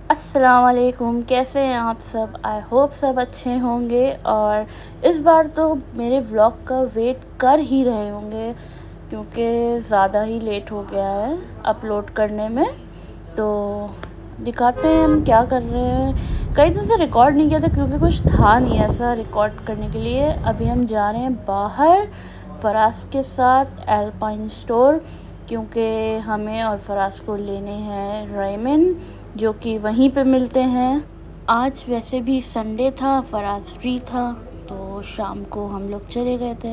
अस्सलाम वालेकुम, कैसे हैं आप सब। आई होप सब अच्छे होंगे और इस बार तो मेरे व्लॉग का वेट कर ही रहे होंगे क्योंकि ज़्यादा ही लेट हो गया है अपलोड करने में। तो दिखाते हैं हम क्या कर रहे हैं। कई दिन से रिकॉर्ड नहीं किया था क्योंकि कुछ था नहीं ऐसा रिकॉर्ड करने के लिए। अभी हम जा रहे हैं बाहर फराज के साथ एल्पाइन स्टोर क्योंकि हमें और फराज को लेने हैं रेमन जो कि वहीं पे मिलते हैं। आज वैसे भी संडे था, फराज फ्री था तो शाम को हम लोग चले गए थे।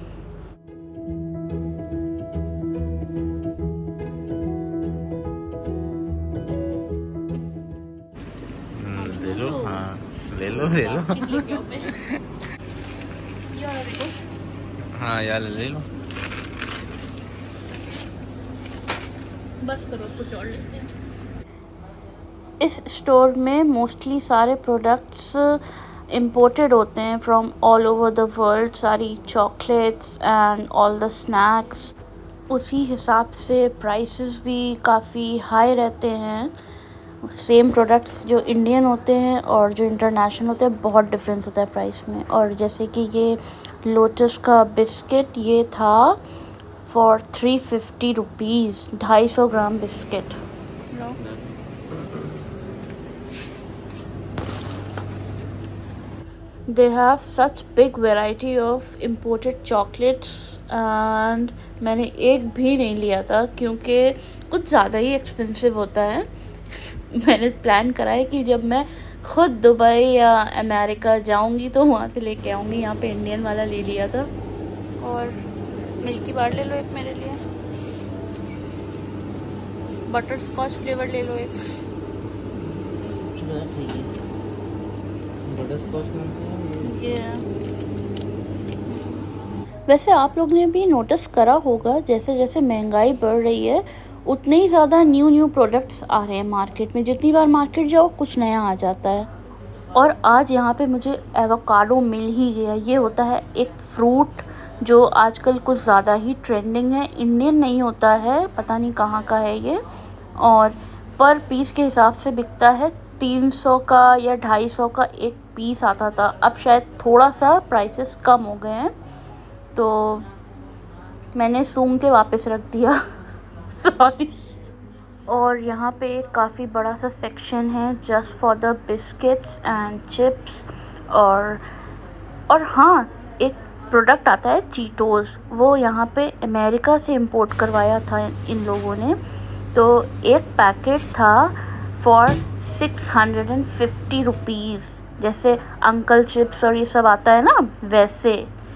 ले लो। हाँ ले लो ले लो। हाँ यार ले लो। बस करो, कुछ और लेते हैं। इस स्टोर में मोस्टली सारे प्रोडक्ट्स इम्पोर्टेड होते हैं from all over the world. सारी chocolates and all the snacks. उसी हिसाब से प्राइसेस भी काफ़ी हाई रहते हैं। सेम प्रोडक्ट्स जो इंडियन होते हैं और जो इंटरनेशनल होते हैं बहुत डिफरेंस होता है प्राइस में। और जैसे कि ये लोटस का बिस्किट ये था for 350 rupees, 250 gram biscuit. They have such big variety of imported chocolates and मैंने एक भी नहीं लिया था क्योंकि कुछ ज़्यादा ही एक्सपेंसिव होता है। मैंने प्लान करा है कि जब मैं ख़ुद दुबई या अमेरिका जाऊंगी तो वहाँ से लेके आऊँगी। यहाँ पे इंडियन वाला ले लिया था। और मिल्की बार ले लो एक मेरे लिए, बटर स्कॉच फ्लेवर ले लो एक। वैसे आप लोग ने भी नोटिस करा होगा जैसे जैसे महंगाई बढ़ रही है उतने ही ज़्यादा न्यू प्रोडक्ट्स आ रहे हैं मार्केट में। जितनी बार मार्केट जाओ कुछ नया आ जाता है। और आज यहाँ पे मुझे एवोकाडो मिल ही गया। ये होता है एक फ्रूट जो आजकल कुछ ज़्यादा ही ट्रेंडिंग है। इंडियन नहीं होता है, पता नहीं कहाँ का है ये। और पर पीस के हिसाब से बिकता है 300 का या 250 का एक पीस आता था। अब शायद थोड़ा सा प्राइसेस कम हो गए हैं तो मैंने सूंघ के वापस रख दिया। सॉरी। और यहाँ पे एक काफ़ी बड़ा सा सेक्शन है just for the biscuits and chips. और हाँ, एक प्रोडक्ट आता है चीटोज़, वो यहाँ पे अमेरिका से इंपोर्ट करवाया था इन लोगों ने। तो एक पैकेट था फॉर 650 रुपीज़। जैसे अंकल चिप्स और ये सब आता है ना, वैसे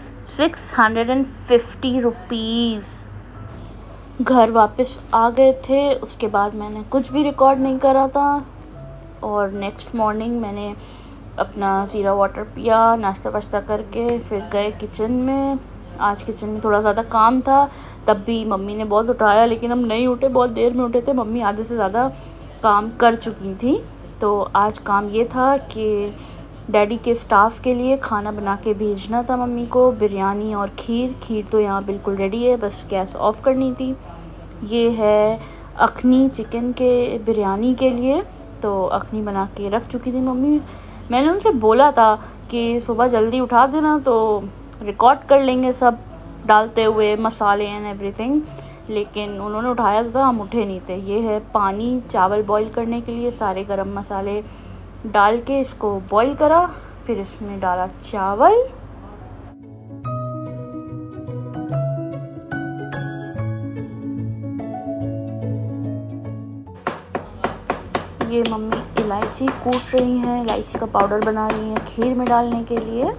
650 रुपीज़। घर वापस आ गए थे, उसके बाद मैंने कुछ भी रिकॉर्ड नहीं करा था। और नेक्स्ट मॉर्निंग मैंने अपना ज़ीरा वाटर पिया, नाश्ता वाश्ता करके फिर गए किचन में। आज किचन में थोड़ा ज़्यादा काम था, तब भी मम्मी ने बहुत उठाया लेकिन हम नहीं उठे, बहुत देर में उठे थे। मम्मी आधे से ज़्यादा काम कर चुकी थी। तो आज काम ये था कि डैडी के स्टाफ के लिए खाना बना के भेजना था मम्मी को। बिरयानी और खीर तो यहाँ बिल्कुल रेडी है, बस गैस ऑफ करनी थी। ये है अखनी चिकन के बिरयानी के लिए, तो अखनी बना के रख चुकी थी मम्मी। मैंने उनसे बोला था कि सुबह जल्दी उठा देना तो रिकॉर्ड कर लेंगे सब डालते हुए मसाले एंड एवरीथिंग, लेकिन उन्होंने उठाया था, हम उठे नहीं थे। ये है पानी चावल बॉईल करने के लिए। सारे गरम मसाले डाल के इसको बॉईल करा, फिर इसमें डाला चावल। ये मम्मी इलायची कूट रही हैं, इलायची का पाउडर बना रही हैं खीर में डालने के लिए।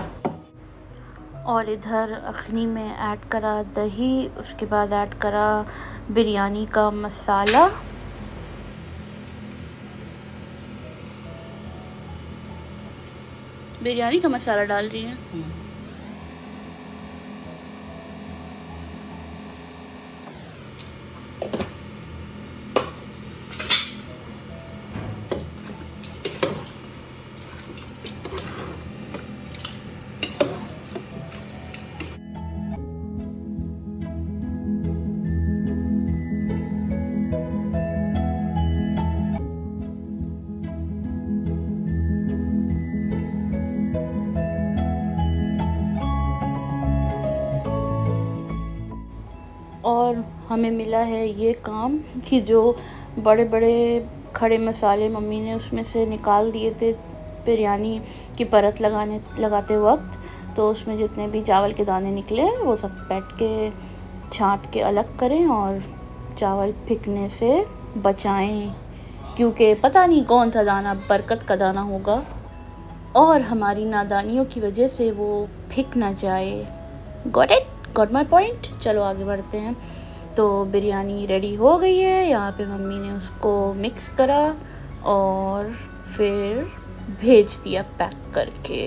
और इधर अखनी में ऐड करा दही, उसके बाद ऐड करा बिरयानी का मसाला। बिरयानी का मसाला डाल रही हैं। हमें मिला है ये काम कि जो बड़े बड़े खड़े मसाले मम्मी ने उसमें से निकाल दिए थे बिरयानी की परत लगाते वक्त, तो उसमें जितने भी चावल के दाने निकले वो सब बैठ के छांट के अलग करें और चावल फेंकने से बचाएं, क्योंकि पता नहीं कौन सा दाना बरकत का दाना होगा और हमारी नादानियों की वजह से वो फेंक ना जाए। Got it, got my point. चलो आगे बढ़ते हैं। तो बिरयानी रेडी हो गई है, यहाँ पे मम्मी ने उसको मिक्स करा और फिर भेज दिया पैक करके।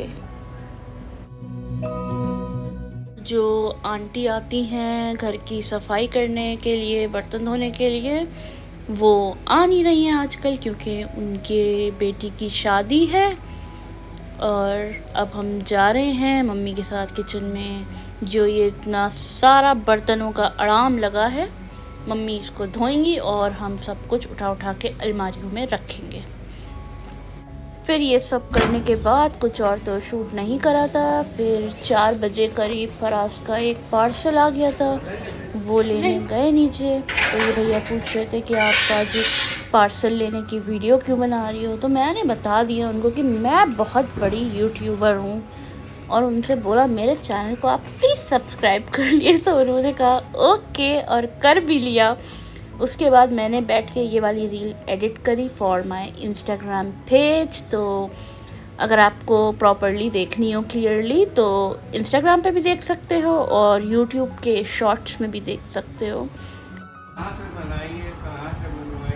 जो आंटी आती हैं घर की सफाई करने के लिए, बर्तन धोने के लिए, वो आ नहीं रही हैं आजकल क्योंकि उनके बेटी की शादी है। और अब हम जा रहे हैं मम्मी के साथ किचन में। जो ये इतना सारा बर्तनों का अड़ाम लगा है, मम्मी इसको धोएंगी और हम सब कुछ उठा उठा के अलमारियों में रखेंगे। फिर ये सब करने के बाद कुछ और तो शूट नहीं करा था। फिर 4 बजे करीब फराज का एक पार्सल आ गया था, वो लेने गए नीचे। तो ये भैया पूछ रहे थे कि आप आज पार्सल लेने की वीडियो क्यों बना रही हो। तो मैंने बता दिया उनको कि मैं बहुत बड़ी यूट्यूबर हूँ और उनसे बोला मेरे चैनल को आप प्लीज़ सब्सक्राइब कर लिए। तो उन्होंने कहा ओके और कर भी लिया। उसके बाद मैंने बैठ के ये वाली रील एडिट करी फॉर माय इंस्टाग्राम पेज। तो अगर आपको प्रॉपरली देखनी हो क्लियरली तो इंस्टाग्राम पे भी देख सकते हो और यूट्यूब के शॉर्ट्स में भी देख सकते हो। कहाँ से बनाई है, कहाँ से बनवाई?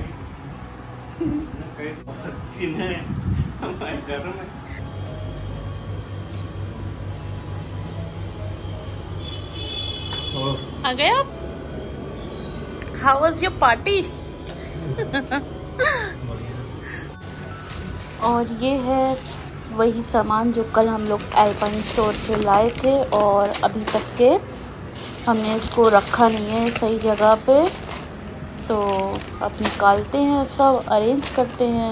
हमारे घर में आ गए आप? How was your party? और ये है वही सामान जो कल हम लोग एल्पाइन स्टोर से लाए थे और अभी तक के हमने इसको रखा नहीं है सही जगह पे। तो अब निकालते हैं, सब अरेंज करते हैं।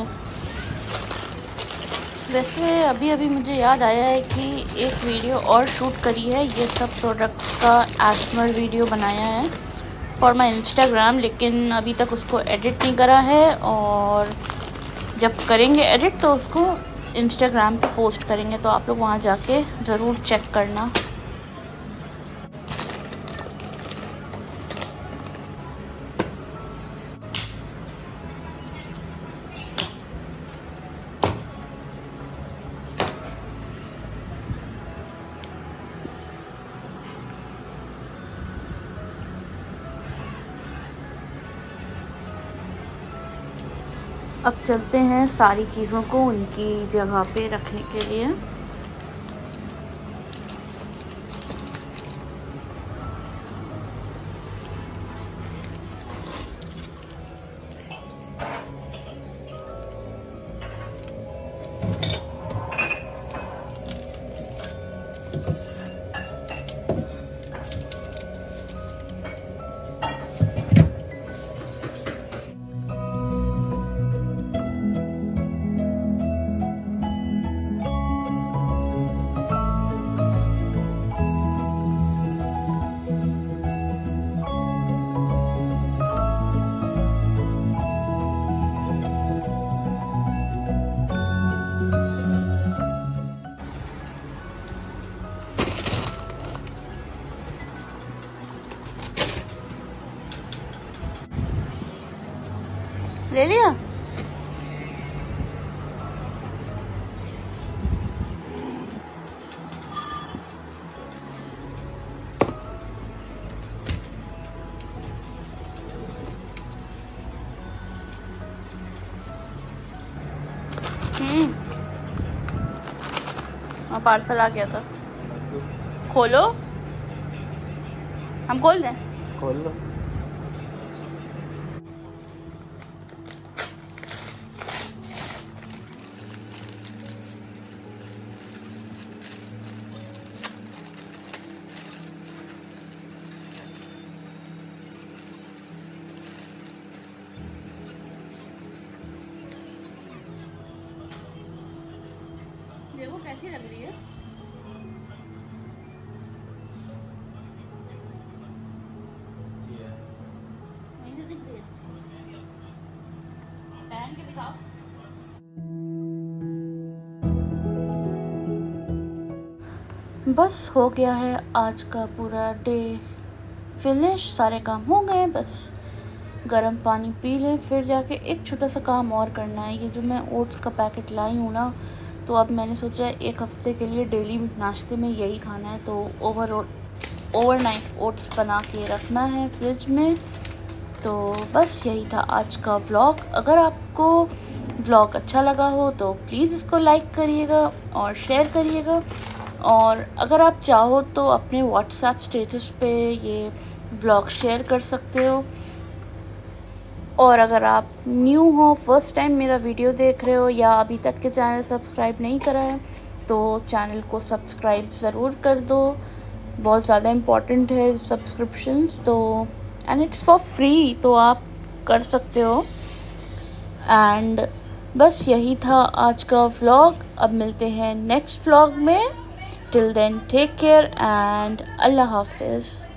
वैसे अभी अभी मुझे याद आया है कि एक वीडियो और शूट करी है, ये सब प्रोडक्ट्स का एस्मर वीडियो बनाया है फॉर माई इंस्टाग्राम, लेकिन अभी तक उसको एडिट नहीं करा है। और जब करेंगे एडिट तो उसको इंस्टाग्राम पे पोस्ट करेंगे, तो आप लोग वहाँ जाके ज़रूर चेक करना। अब चलते हैं सारी चीज़ों को उनकी जगह पे रखने के लिए। ले लिया? पार्सल आ गया था। खोलो, हम खोल दें? खोल लो। देखो कैसी लग रही है। पहन के दिखाओ। बस हो गया है आज का पूरा डे फिनिश, सारे काम हो गए। बस गर्म पानी पी लें, फिर जाके एक छोटा सा काम और करना है। ये जो मैं ओट्स का पैकेट लाई हूँ ना, तो अब मैंने सोचा है 1 हफ्ते के लिए डेली नाश्ते में यही खाना है। तो ओवरनाइट ओट्स बना के रखना है फ्रिज में। तो बस यही था आज का व्लॉग। अगर आपको व्लॉग अच्छा लगा हो तो प्लीज़ इसको लाइक करिएगा और शेयर करिएगा। और अगर आप चाहो तो अपने व्हाट्सएप स्टेटस पे ये व्लॉग शेयर कर सकते हो। और अगर आप न्यू हो, फर्स्ट टाइम मेरा वीडियो देख रहे हो या अभी तक के चैनल सब्सक्राइब नहीं करा है, तो चैनल को सब्सक्राइब ज़रूर कर दो। बहुत ज़्यादा इम्पॉर्टेंट है सब्सक्रिप्शंस, तो एंड इट्स फॉर फ्री, तो आप कर सकते हो। एंड बस यही था आज का व्लॉग। अब मिलते हैं नेक्स्ट व्लॉग में। Till then take care and अल्लाह हाफिज़।